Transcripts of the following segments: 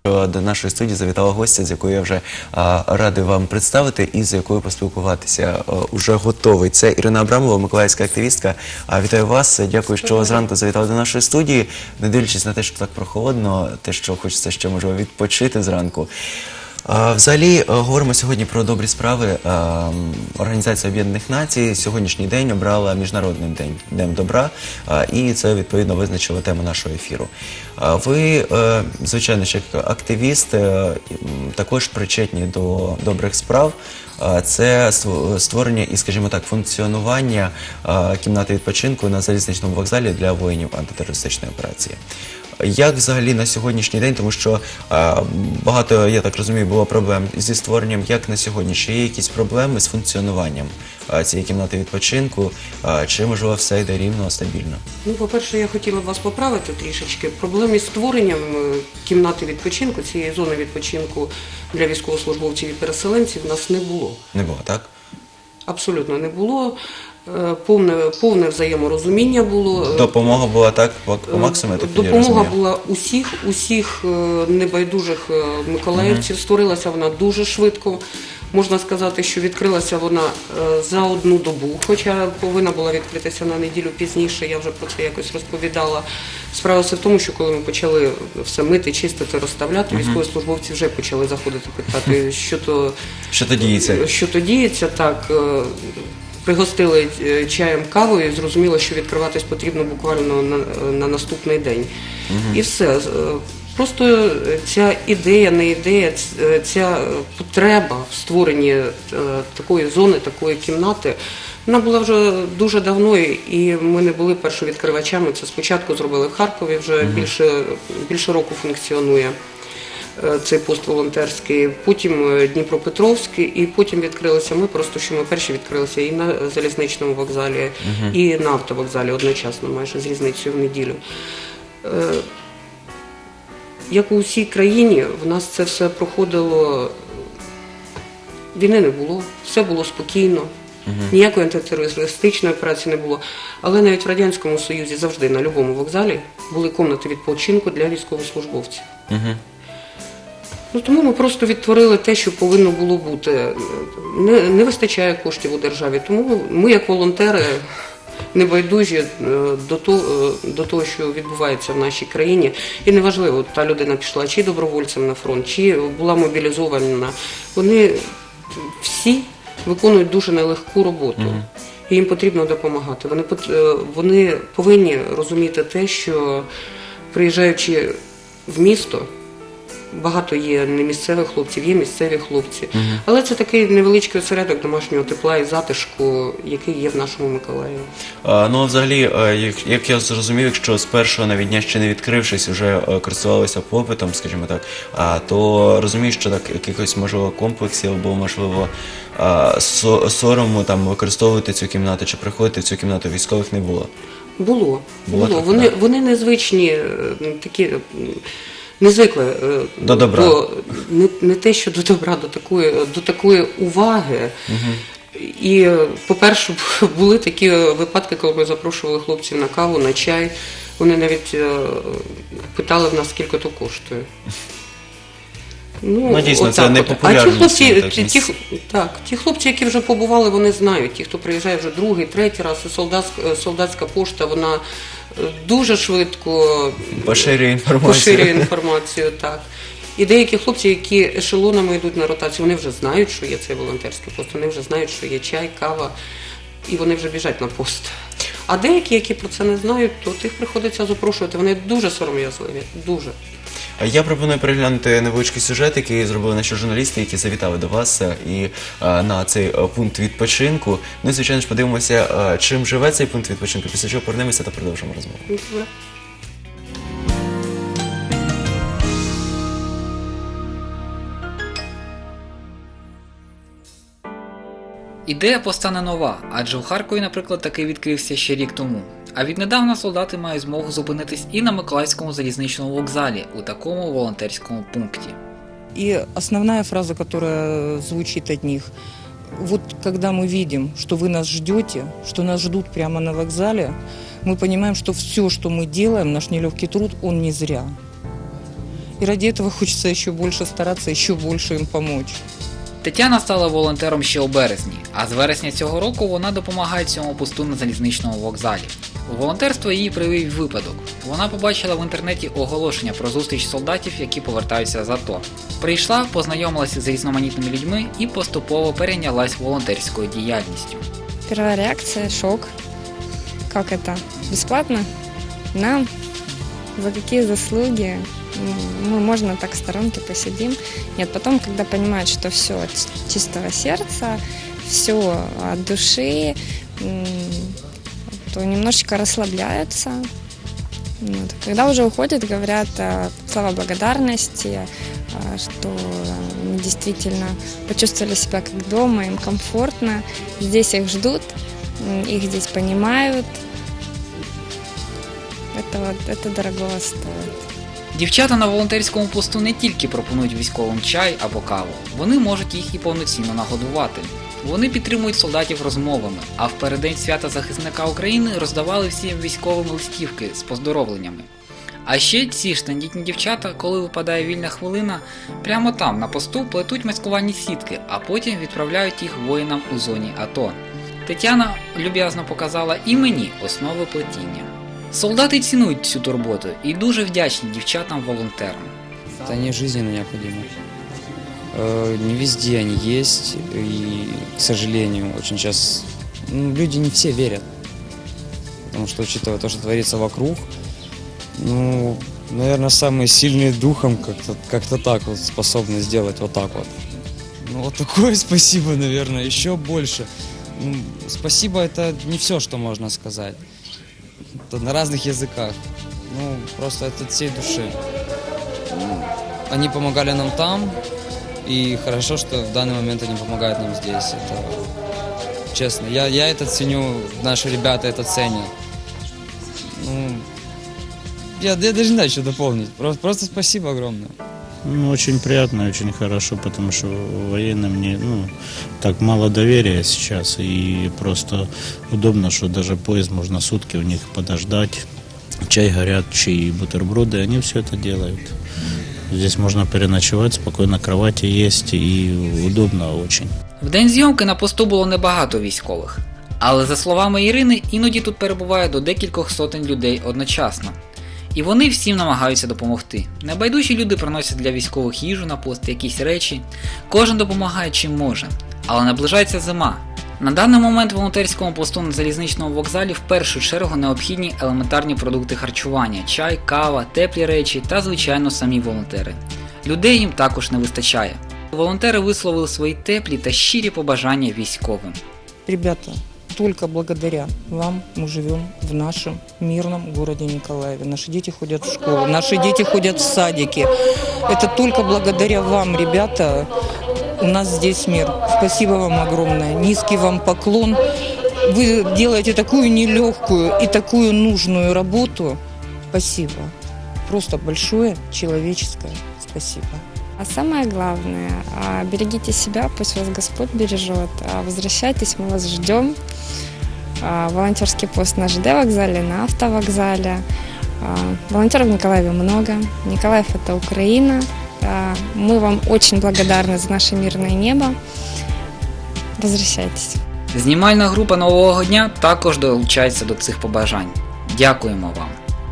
До нашої студії завітала гостя, з якою я вже радий вам представити і з якою поспілкуватися. Уже готовий. Це Ірина Абрамова, миколаївська активістка. Вітаю вас. Дякую, що зранку завітали до нашої студії. Не дивлячись на те, що так прохолодно, те, що хочеться ще, можливо, відпочити зранку. Взагалі, говоримо сьогодні про добрі справи. Організація Об'єднаних Націй сьогоднішній день обрала Міжнародний день Днем добра, і це, відповідно, визначило тему нашого ефіру. Ви, звичайно, як активіст, також причетні до добрих справ. Це створення і, скажімо так, функціонування кімнати відпочинку на залізничному вокзалі для воїнів антитерористичної операції. Як взагалі на сьогоднішній день, тому що багато, я так розумію, було проблем зі створенням, як на сьогодні, чи є якісь проблеми з функціонуванням цієї кімнати відпочинку, чи, можливо, все йде рівно, стабільно? Ну, по-перше, я хотіла б вас поправити трішечки. Проблем із створенням кімнати відпочинку, цієї зони відпочинку для військовослужбовців і переселенців в нас не було. Не було, так? Абсолютно не було. Повне взаєморозуміння було. Допомога була так, по максимуму, я так розумію? Допомога була усіх небайдужих миколаївців. Створилася вона дуже швидко. Можна сказати, що відкрилася вона за одну добу, хоча повинна була відкритися на неділю пізніше, я вже про це якось розповідала. Справа все в тому, що коли ми почали все мити, чистити, розставляти, військовослужбовці вже почали заходити, питати, що то діється, так. Пригостили чаєм, кавою і зрозуміло, що відкриватись потрібно буквально на наступний день. І все. Просто ця ідея, не ідея, ця потреба в створенні такої зони, такої кімнати, вона була вже дуже давно, і ми не були першовідкривачами. Це спочатку зробили в Харкові, вже більше року функціонує цей пост волонтерський, потім Дніпропетровський, і потім відкрилися ми, просто що ми перші відкрилися і на залізничному вокзалі, і на автовокзалі одночасно, майже з різницею в неділю. Як у всій країні, в нас це все проходило, війни не було, все було спокійно, ніякої антитерористичної операції не було. Але навіть в Радянському Союзі завжди на будь-якому вокзалі були кімнати відпочинку для військовослужбовців. Тому ми просто відтворили те, що повинно було бути. Не вистачає коштів у державі, тому ми, як волонтери, небайдужі до того, що відбувається в нашій країні. І неважливо, та людина пішла чи добровольцем на фронт, чи була мобілізована. Вони всі виконують дуже нелегку роботу. І їм потрібно допомагати. Вони повинні розуміти те, що приїжджаючи в місто, багато є не місцевих хлопців, є місцеві хлопці. Але це такий невеличкий осередок домашнього тепла і затишку, який є в нашому Миколаєві. Ну, взагалі, як я зрозумів, якщо з першого навіть дня ще не відкрившись, вже користувалися попитом, скажімо так, то розумію, що так якихось, можливо, комплексів або, можливо, сорому там використовувати цю кімнату чи приходити в цю кімнату військових не було? Було. Вони незвичні, такі... Не звикли до добра. Не те, що до добра, до такої уваги. І, по-перше, були такі випадки, коли ми запрошували хлопців на каву, на чай. Вони навіть питали в нас, скільки то коштує. Ну, дійсно, це не популярно. Ті хлопці, які вже побували, вони знають. Ті, хто приїжджає вже другий, третій раз, і солдатська пошта, вона дуже швидко поширює інформацію. Так. І деякі хлопці, які ешелонами йдуть на ротацію, вони вже знають, що є цей волонтерський пост, вони вже знають, що є чай, кава, і вони вже біжать на пост. А деякі, які про це не знають, то тих приходиться запрошувати. Вони дуже сором'язливі, дуже. Я пропоную переглянути невеличкий сюжет, який зробили наші журналісти, які завітали до вас і на цей пункт відпочинку. Ну і, звичайно ж, подивимося, чим живе цей пункт відпочинку, після чого повернемося та продовжимо розмову. Ідея поста не нова, адже у Харкові, наприклад, такий відкрився ще рік тому. А віднедавна солдати мають змогу зупинитись і на Миколаївському залізничному вокзалі, у такому волонтерському пункті. И основная фраза, которая звучит от них: вот когда мы видим, что вы нас ждете, что нас ждут прямо на вокзале, мы понимаем, что все, что мы делаем, наш нелегкий труд, он не зря. И ради этого хочется еще больше стараться, еще больше им помочь. Тетяна стала волонтером ще у березні, а з вересня цього року вона допомагає цьому посту на залізничному вокзалі. У волонтерство її привів випадок. Вона побачила в інтернеті оголошення про зустріч солдатів, які повертаються з АТО. Прийшла, познайомилася з різноманітними людьми і поступово перейнялась волонтерською діяльністю. Первая реакция – шок. Как это? Бесплатно? Нам? За какие заслуги? Мы, можно так в сторонке посидим. Нет, потом, когда понимают, что все от чистого сердца, все от души, то немножечко расслабляются. Вот. Когда уже уходят, говорят слова благодарности, что они действительно почувствовали себя как дома, им комфортно, здесь их ждут, их здесь понимают. Это дорого стоит. Дівчата на волонтерському посту не тільки пропонують військовим чай або каву, вони можуть їх і повноцінно нагодувати. Вони підтримують солдатів розмовами, а в переддень свята захисника України роздавали всім військовим листівки з поздоровленнями. А ще ці ж тендітні дівчата, коли випадає вільна хвилина, прямо там, на посту, плетуть маскувальні сітки, а потім відправляють їх воїнам у зоні АТО. Тетяна люб'язно показала і мені основи плетіння. Солдати цінують цю турботу і дуже вдячні дівчатам-волонтерам. Они жизненно необходимы. Не везде они есть, и, к сожалению, очень сейчас люди не все верят. Потому что, учитывая то, что творится вокруг, наверное, самые сильные духом как-то так вот способны сделать вот так вот. Вот такое спасибо, наверное, еще больше. Спасибо – это не все, что можно сказать. Это на разных языках. Просто это от всей души. Они помогали нам там, и хорошо, что в данный момент они помогают нам здесь. Это честно. Я это ценю, наши ребята это ценят. Я даже не знаю, что дополнить. Просто спасибо огромное. Очень приятно, очень хорошо, потому что военным так мало доверия сейчас, и просто удобно, что даже поезд можно сутки у них подождать, чай горячий, бутерброды, они все это делают. Здесь можно переночевать, спокойно кровати есть, и удобно очень. В день зйомки на посту було небагато військових, але за словами Ірини, іноді тут перебуває до декількох сотень людей одночасно. І вони всім намагаються допомогти. Небайдужі люди приносять для військових їжу на пост, якісь речі. Кожен допомагає чим може. Але наближається зима. На даний момент волонтерському посту на залізничному вокзалі в першу чергу необхідні елементарні продукти харчування – чай, кава, теплі речі та, звичайно, самі волонтери. Людей їм також не вистачає. Волонтери висловили свої теплі та щирі побажання військовим. Ребята, только благодаря вам мы живем в нашем мирном городе Николаеве. Наши дети ходят в школу, наши дети ходят в садики. Это только благодаря вам, ребята, у нас здесь мир. Спасибо вам огромное. Низкий вам поклон. Вы делаете такую нелегкую и такую нужную работу. Спасибо. Просто большое человеческое спасибо. А самое главное, берегите себя, пусть вас Господь бережет. Возвращайтесь, мы вас ждем. Волонтерский пост на ЖД вокзале, на автовокзале. Волонтеров в Николаеве много. Николаев – это Украина. Мы вам очень благодарны за наше мирное небо. Возвращайтесь. Знімальна група «Нового дня» також долучається до цих побажань. Дякуємо вам!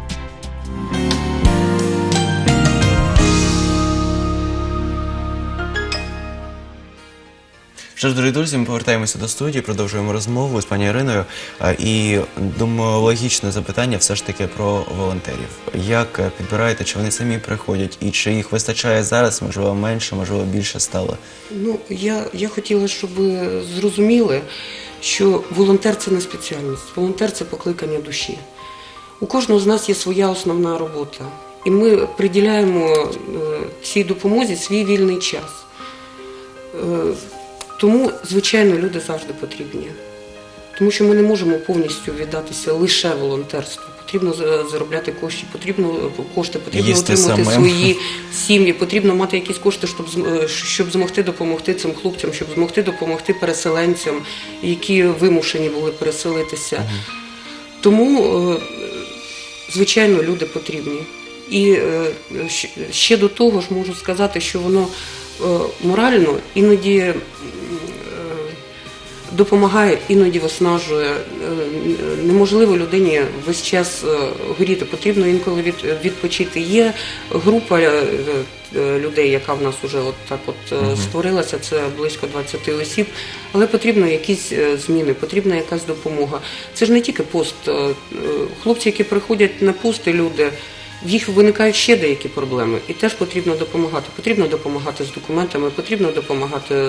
Що ж, дорогі друзі, ми повертаємося до студії, продовжуємо розмову з пані Іриною. І думаю, логічне запитання все ж таки про волонтерів. Як підбираєте, чи вони самі приходять, і чи їх вистачає зараз, можливо, менше, можливо, більше стало? Я хотіла, щоб ви зрозуміли, що волонтер – це не спеціальність, волонтер – це покликання душі. У кожного з нас є своя основна робота, і ми приділяємо цій допомозі свій вільний час. Тому, звичайно, люди завжди потрібні. Тому що ми не можемо повністю віддатися лише волонтерству. Потрібно заробляти кошти, потрібно утримувати свої сім'ї, потрібно мати якісь кошти, щоб змогти допомогти цим хлопцям, щоб змогти допомогти переселенцям, які вимушені були переселитися. Тому, звичайно, люди потрібні. І ще до того ж можу сказати, що воно морально іноді допомагає, іноді виснажує. Неможливо людині весь час горіти, потрібно інколи відпочити. Є група людей, яка в нас вже створилася, це близько 20 осіб, але потрібно якісь зміни, потрібна якась допомога. Це ж не тільки пост. Хлопці, які приходять на пости, люди, в їх виникають ще деякі проблеми, і теж потрібно допомагати. Потрібно допомагати з документами, потрібно допомагати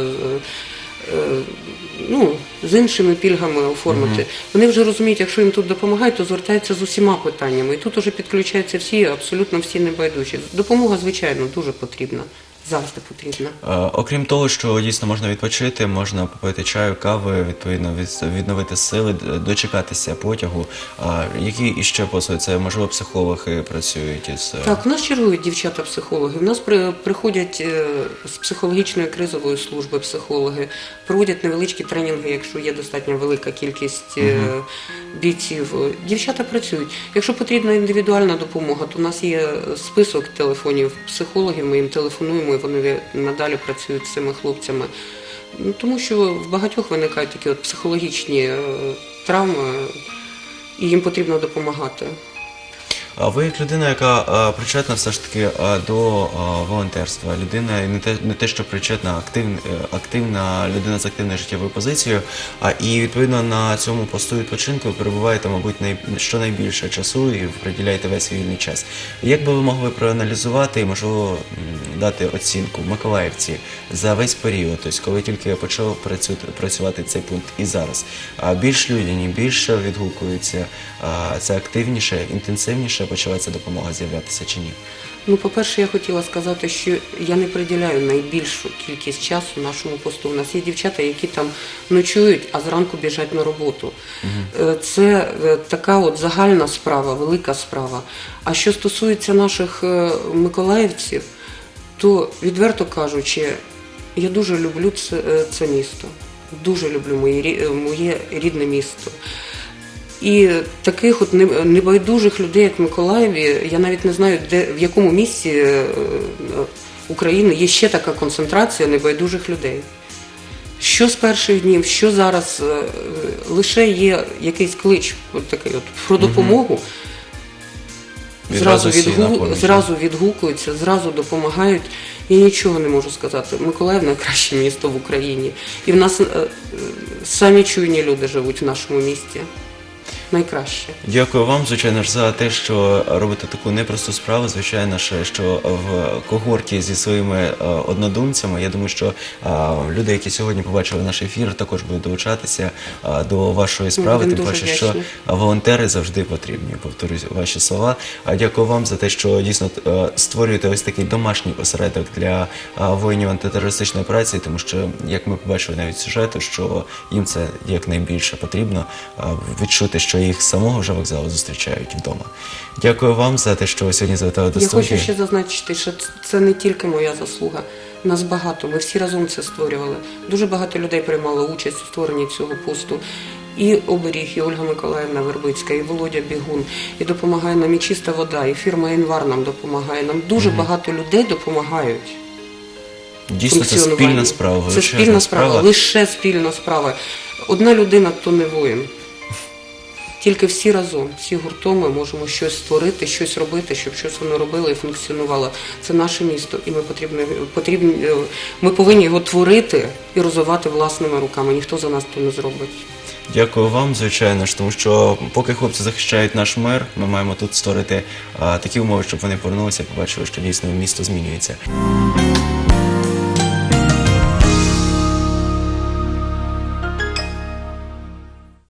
з іншими пільгами оформити. Вони вже розуміють, якщо їм тут допомагають, то звертаються з усіма питаннями. І тут вже підключаються всі, абсолютно всі небайдужі. Допомога, звичайно, дуже потрібна. Завжди потрібна. Окрім того, що дійсно можна відпочити, можна попити чаю, кави, відповідно відновити сили, дочекатися потягу. Які іще послуги? Це, можливо, психологи працюють із... Так, у нас чергують дівчата-психологи. У нас приходять з психологічної кризової служби психологи, проводять невеличкі тренінги, якщо є достатньо велика кількість бійців. Дівчата працюють. Якщо потрібна індивідуальна допомога, то у нас є список телефонів психологів, ми їм телефонуємо, і вони надалі працюють з цими хлопцями. Тому що в багатьох виникають такі психологічні травми, і їм потрібно допомагати. А ви як людина, яка причетна все ж таки до волонтерства, людина не те, що причетна, активна людина з активною життєвою позицією, і відповідно на цьому посту відпочинку ви перебуваєте, мабуть, щонайбільше часу і приділяєте весь вільний час. Як би ви могли проаналізувати і, можливо, дати оцінку Миколаївці за весь період, тобто коли тільки почав працювати цей пункт і зараз? Більш людяні, більше відгукуються, це активніше, інтенсивніше почала ця допомога з'являтися чи ні? По-перше, я хотіла сказати, що я не приділяю найбільшу кількість часу нашому посту. У нас є дівчата, які там ночують, а зранку біжать на роботу. Це така загальна справа, велика справа. А що стосується наших миколаївців, то, відверто кажучи, я дуже люблю це місто. Дуже люблю моє рідне місто. І таких небайдужих людей, як в Миколаєві, я навіть не знаю, в якому місці України є ще така концентрація небайдужих людей. Що з перших днів, що зараз, лише є якийсь клич такий про допомогу, зразу відгукуються, зразу допомагають. Я нічого не можу сказати. Миколаїв – найкраще місто в Україні. І в нас самі чуйні люди живуть в нашому місті. Найкраще. Дякую вам, звичайно ж, за те, що робите таку непросту справу. Звичайно ж, що в когорті зі своїми однодумцями, я думаю, що люди, які сьогодні побачили наш ефір, також будуть долучатися до вашої справи. Тим паче, що волонтери завжди потрібні. Повторюю ваші слова. Дякую вам за те, що дійсно створюєте ось такий домашній осередок для воїнів антитерористичної операції, тому що, як ми побачили навіть з сюжету, що їм це якнайбільше потрібно відчути, що їх з самого вже вокзалу зустрічають вдома. Дякую вам за те, що ви сьогодні завітали до студії. Я хочу ще зазначити, що це не тільки моя заслуга. Нас багато, ми всі разом це створювали. Дуже багато людей приймало участь у створенні цього посту. І Оберіг, і Ольга Миколаївна Вербицька, і Володя Бігун, і допомагає нам і Чиста вода, і фірма «Інвар» нам допомагає. Нам дуже багато людей допомагають. Дійсно, це спільна справа. Це спільна справа, лише спільна справа. Одна людина – то не воїн. Тільки всі разом, всі гуртом ми можемо щось створити, щось робити, щоб щось воно робило і функціонувало. Це наше місто, і ми повинні його творити і розвивати власними руками. Ніхто за нас то не зробить. Дякую вам, звичайно ж, тому що поки хлопці захищають наш мир, ми маємо тут створити такі умови, щоб вони повернулися і побачили, що дійсно місто змінюється.